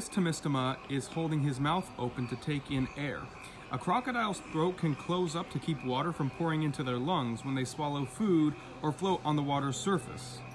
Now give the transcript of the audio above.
tomistoma is holding his mouth open to take in air. A crocodile's throat can close up to keep water from pouring into their lungs when they swallow food or float on the water's surface.